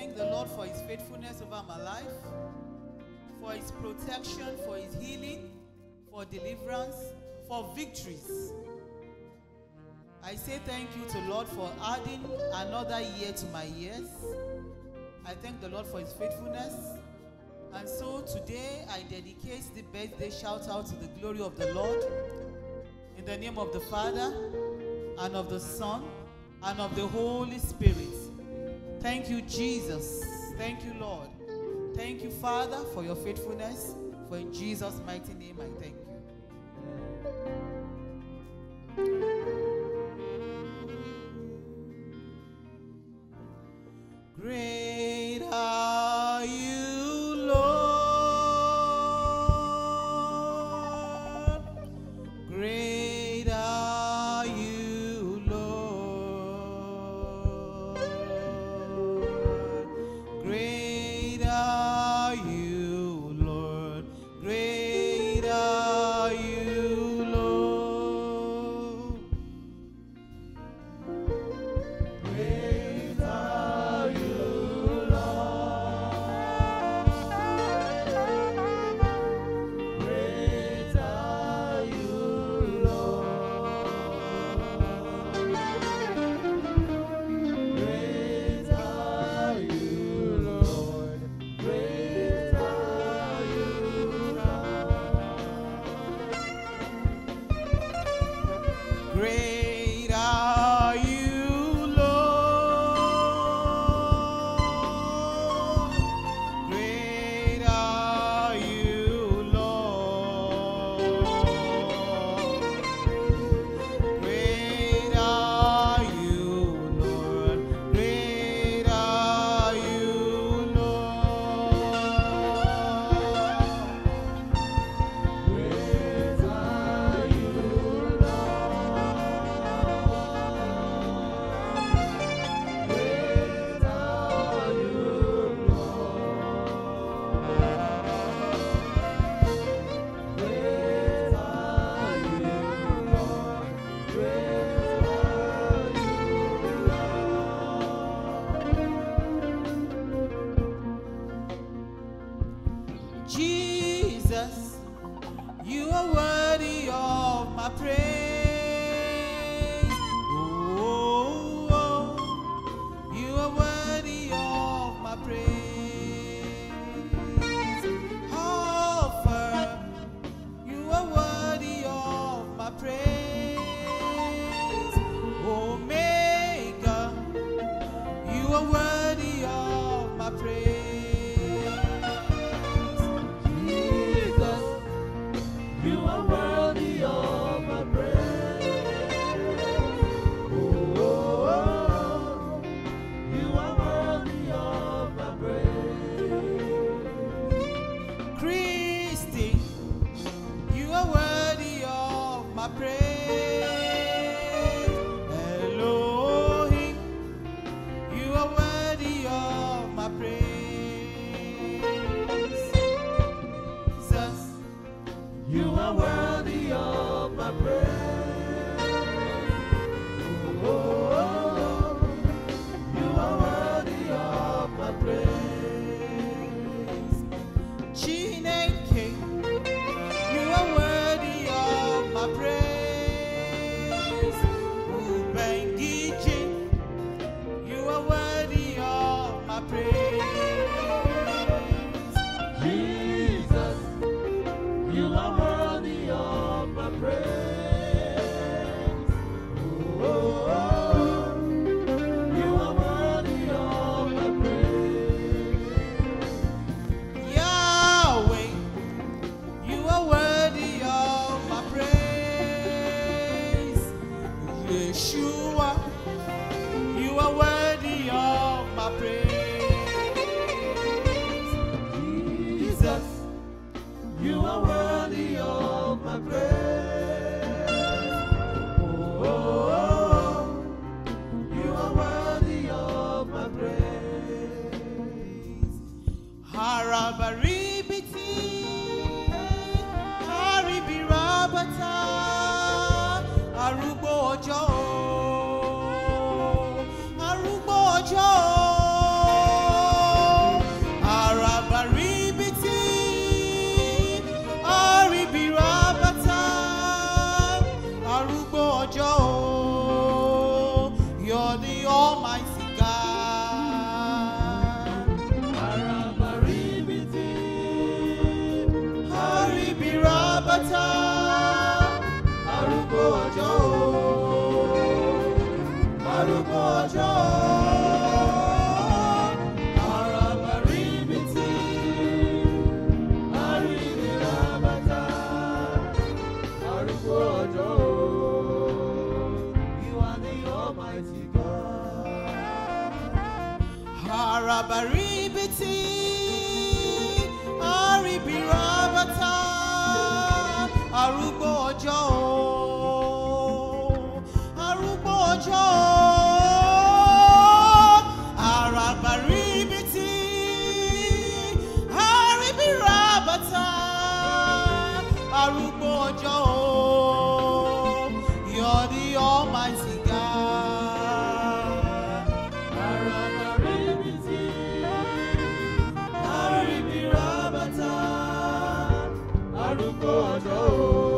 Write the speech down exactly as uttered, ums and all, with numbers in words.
thank the Lord for his faithfulness over my life, for his protection, for his healing, for deliverance, for victories. I say thank you to Lord for adding another year to my years. I thank the Lord for his faithfulness. And so today I dedicate the birthday shout out to the glory of the Lord. In the name of the Father, and of the Son, and of the Holy Spirit. Thank you, Jesus. Thank you, Lord. Thank you, Father, for your faithfulness. For in Jesus' mighty name I thank you. Great are you, Lord. Great are you, Lord. Great are you, Lord. Great are you, Lord. Great are you, Great are you, Lord. Great are you, Lord. Great are you, Lord. Great are you, Lord. Great are you, Lord. Great are you, Lord. Great are you, Jesus, you are worthy of my praise. Oh, oh, you are worthy of my praise. Alpha, you are worthy of my praise. Omega, you are worthy of my praise. You are worthy of my praise. Oh, oh, oh. You are worthy of my praise. Christy, you are worthy of my praise. Elohim, you are worthy of my praise. Jesus, You are worthy of my praise. Oh, oh, oh. You are worthy of my praise. Chineke, you are worthy of my praise. Ubangiji, you are worthy of my praise. Jesus, you are worthy of my praise. Oh, oh, oh. You are worthy of my praise. Yahweh, you are worthy of my praise. Yeshua, you are worthy of my praise. Jesus, You are worthy of my praise. Oh, oh, oh. You are worthy of my praise. Harabaribiti, Haribirabata, Arugbo ọjọ́, Arugbo ọjọ́. Rabata, arúgbó ọjọ́ o, arúgbó ọjọ́ o. Arabaribiti, aribi Rabata, arúgbó ọjọ́ o. You are the Almighty God. Arabaribiti, aribi Rabata, arúgbó ọjọ́ o, arúgbó ọjọ́ o. Arabaribiti, aribi Rabata, arúgbó ọjọ́ o. You're the Almighty God. Arabaribiti, aribi Rabata, arúgbó ọjọ́ o.